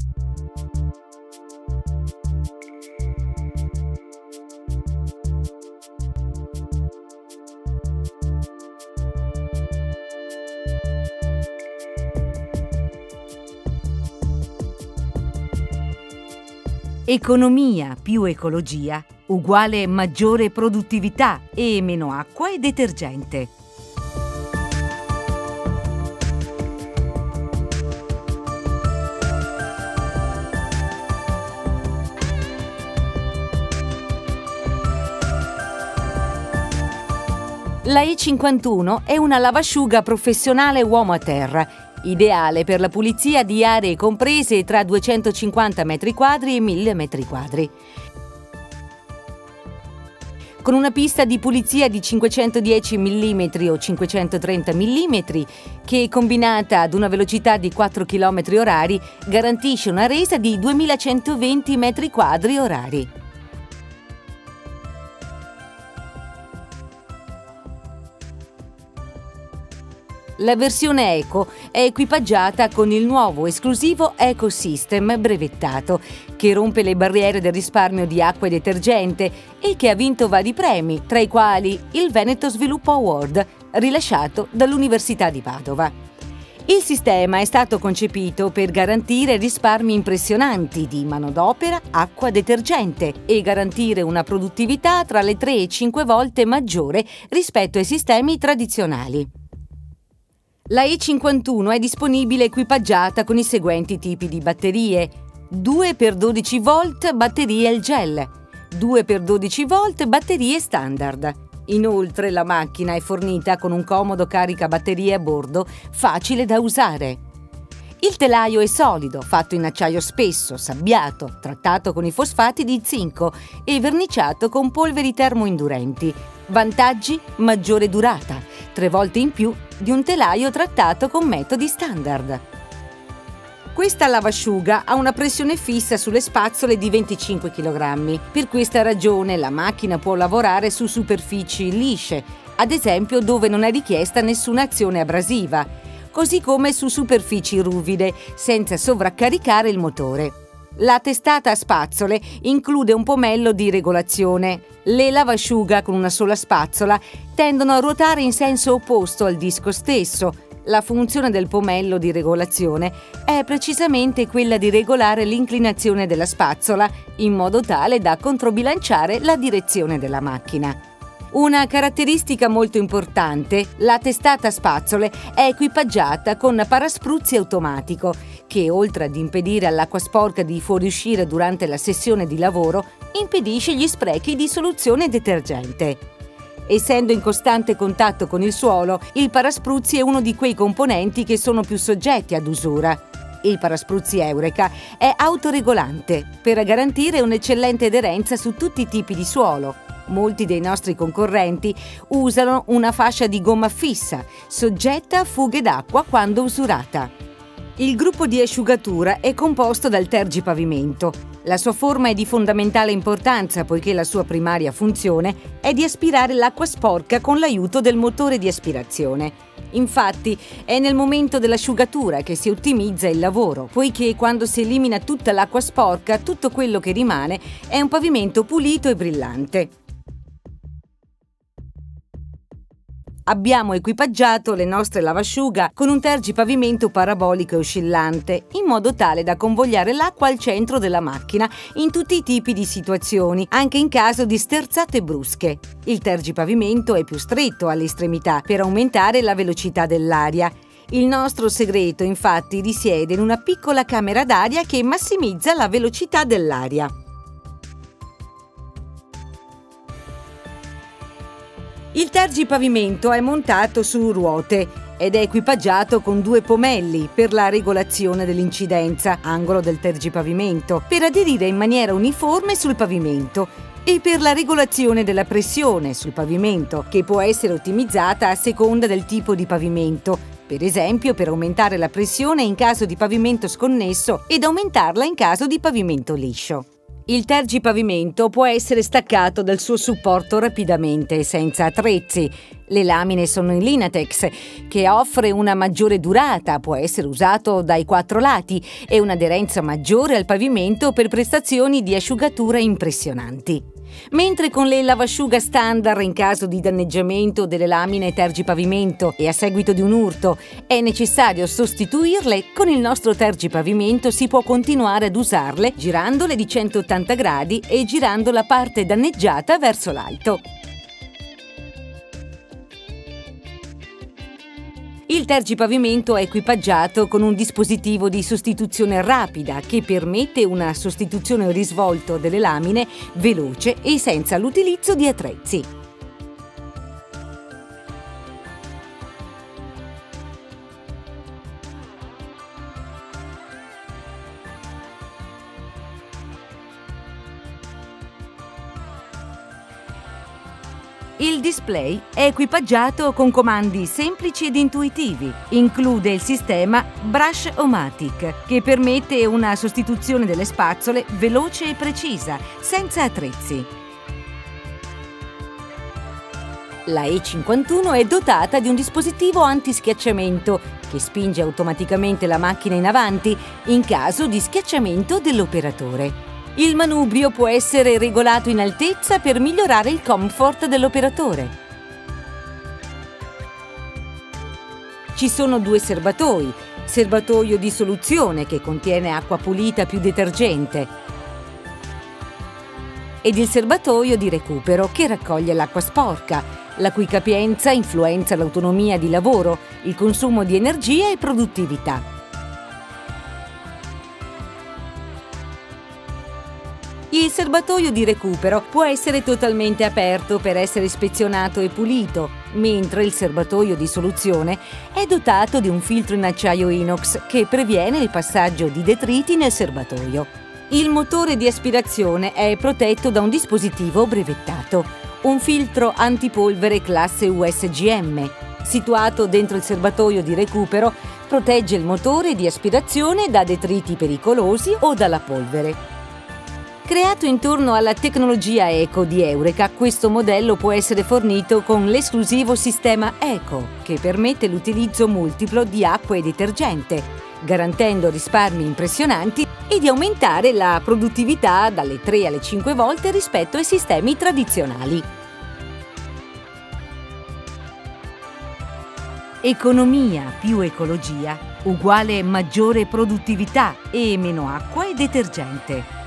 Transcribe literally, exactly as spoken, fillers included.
Economia più ecologia uguale maggiore produttività e meno acqua e detergente. La E cinquantuno è una lavasciuga professionale uomo a terra, ideale per la pulizia di aree comprese tra duecentocinquanta metri quadri e mille metri quadri. Con una pista di pulizia di cinquecentodieci millimetri o cinquecentotrenta millimetri, che combinata ad una velocità di quattro chilometri orari garantisce una resa di duemilacentoventi metri quadri orari. La versione Eco è equipaggiata con il nuovo esclusivo Ecosystem brevettato, che rompe le barriere del risparmio di acqua e detergente e che ha vinto vari premi, tra i quali il Veneto Sviluppo Award, rilasciato dall'Università di Padova. Il sistema è stato concepito per garantire risparmi impressionanti di manodopera, acqua, detergente e garantire una produttività tra le tre e cinque volte maggiore rispetto ai sistemi tradizionali. La E cinquantuno è disponibile equipaggiata con i seguenti tipi di batterie: due per dodici volt batterie al gel, due per dodici volt batterie standard. Inoltre la macchina è fornita con un comodo caricabatterie a bordo, facile da usare. Il telaio è solido, fatto in acciaio spesso, sabbiato, trattato con i fosfati di zinco e verniciato con polveri termoindurenti. Vantaggi: maggiore durata, tre volte in più di un telaio trattato con metodi standard. Questa lavasciuga ha una pressione fissa sulle spazzole di venticinque chilogrammi. Per questa ragione la macchina può lavorare su superfici lisce, ad esempio dove non è richiesta nessuna azione abrasiva, così come su superfici ruvide, senza sovraccaricare il motore. La testata a spazzole include un pomello di regolazione. Le lavasciuga con una sola spazzola tendono a ruotare in senso opposto al disco stesso. La funzione del pomello di regolazione è precisamente quella di regolare l'inclinazione della spazzola in modo tale da controbilanciare la direzione della macchina. Una caratteristica molto importante: la testata a spazzole è equipaggiata con paraspruzzi automatico che, oltre ad impedire all'acqua sporca di fuoriuscire durante la sessione di lavoro, impedisce gli sprechi di soluzione detergente. Essendo in costante contatto con il suolo, il paraspruzzi è uno di quei componenti che sono più soggetti ad usura. Il paraspruzzi Eureka è autoregolante per garantire un'eccellente aderenza su tutti i tipi di suolo. Molti dei nostri concorrenti usano una fascia di gomma fissa, soggetta a fughe d'acqua quando usurata. Il gruppo di asciugatura è composto dal tergipavimento. La sua forma è di fondamentale importanza poiché la sua primaria funzione è di aspirare l'acqua sporca con l'aiuto del motore di aspirazione. Infatti, è nel momento dell'asciugatura che si ottimizza il lavoro, poiché quando si elimina tutta l'acqua sporca, tutto quello che rimane è un pavimento pulito e brillante. Abbiamo equipaggiato le nostre lavasciuga con un tergipavimento parabolico e oscillante, in modo tale da convogliare l'acqua al centro della macchina in tutti i tipi di situazioni, anche in caso di sterzate brusche. Il tergipavimento è più stretto alle estremità per aumentare la velocità dell'aria. Il nostro segreto, infatti, risiede in una piccola camera d'aria che massimizza la velocità dell'aria. Il tergipavimento è montato su ruote ed è equipaggiato con due pomelli per la regolazione dell'incidenza, angolo del tergipavimento, per aderire in maniera uniforme sul pavimento, e per la regolazione della pressione sul pavimento, che può essere ottimizzata a seconda del tipo di pavimento, per esempio per aumentare la pressione in caso di pavimento sconnesso ed aumentarla in caso di pavimento liscio. Il tergipavimento può essere staccato dal suo supporto rapidamente, senza attrezzi. Le lamine sono in Linatex, che offre una maggiore durata, può essere usato dai quattro lati e un'aderenza maggiore al pavimento per prestazioni di asciugatura impressionanti. Mentre con le lavasciuga standard, in caso di danneggiamento delle lamine tergipavimento e a seguito di un urto, è necessario sostituirle, con il nostro tergipavimento si può continuare ad usarle girandole di centottanta gradi e girando la parte danneggiata verso l'alto. Il tergipavimento è equipaggiato con un dispositivo di sostituzione rapida che permette una sostituzione o risvolto delle lamine veloce e senza l'utilizzo di attrezzi. Il display è equipaggiato con comandi semplici ed intuitivi. Include il sistema Brush-O-Matic, che permette una sostituzione delle spazzole veloce e precisa, senza attrezzi. La E cinquantuno è dotata di un dispositivo anti-schiacciamento che spinge automaticamente la macchina in avanti in caso di schiacciamento dell'operatore. Il manubrio può essere regolato in altezza per migliorare il comfort dell'operatore. Ci sono due serbatoi, serbatoio di soluzione che contiene acqua pulita più detergente ed il serbatoio di recupero che raccoglie l'acqua sporca, la cui capienza influenza l'autonomia di lavoro, il consumo di energia e produttività. Il serbatoio di recupero può essere totalmente aperto per essere ispezionato e pulito, mentre il serbatoio di soluzione è dotato di un filtro in acciaio inox che previene il passaggio di detriti nel serbatoio. Il motore di aspirazione è protetto da un dispositivo brevettato, un filtro antipolvere classe U S G M, situato dentro il serbatoio di recupero, protegge il motore di aspirazione da detriti pericolosi o dalla polvere. Creato intorno alla tecnologia Eco di Eureka, questo modello può essere fornito con l'esclusivo sistema Eco, che permette l'utilizzo multiplo di acqua e detergente, garantendo risparmi impressionanti e di aumentare la produttività dalle tre alle cinque volte rispetto ai sistemi tradizionali. Economia più ecologia uguale maggiore produttività e meno acqua e detergente.